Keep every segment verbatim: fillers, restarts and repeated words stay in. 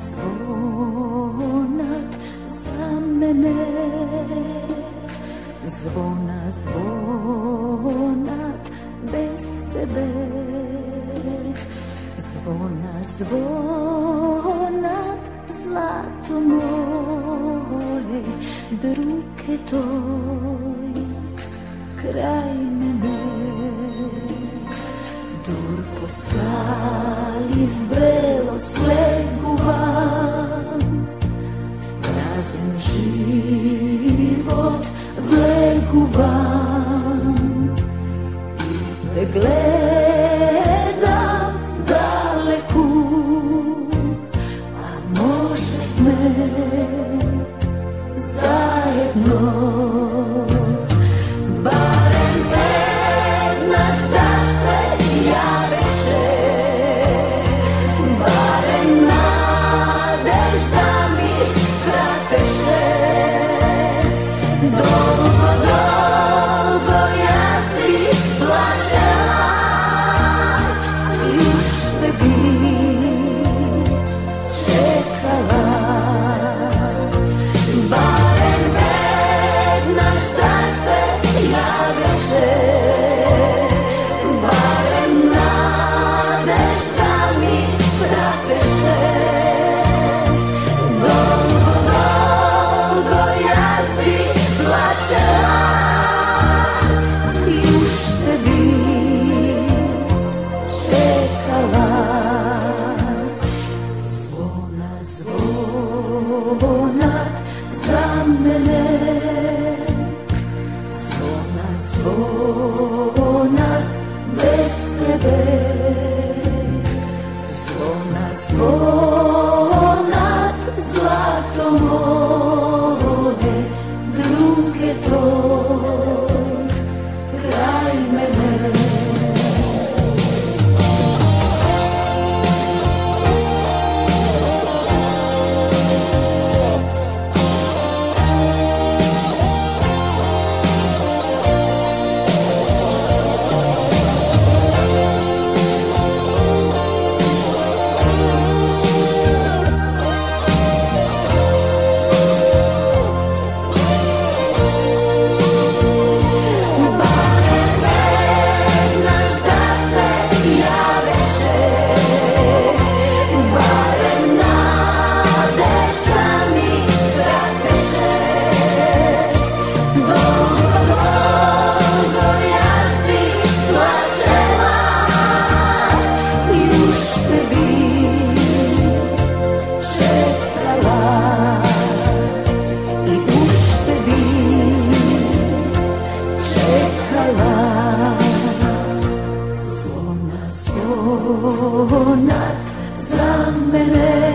zvonat za mene, zvona zvonat bez tebe, zvona zvonat zlato moje, druge toj kraj mene. Dur poslali v belo slegu van, v prazen život vlegu van, i te gledam daleku, a možeš me zajedno. Zvonat bez tebe, zvona zvonat zlato moje, druge toj kraj mene. Zvonat za mene,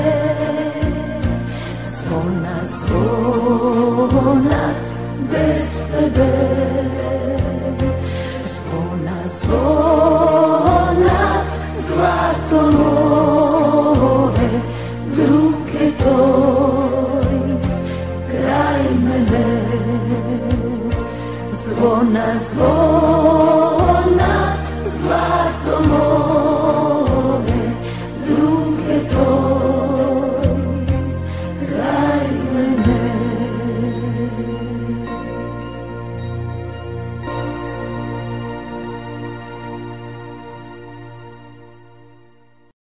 zvona zvonat bez tebe, zvona zvonat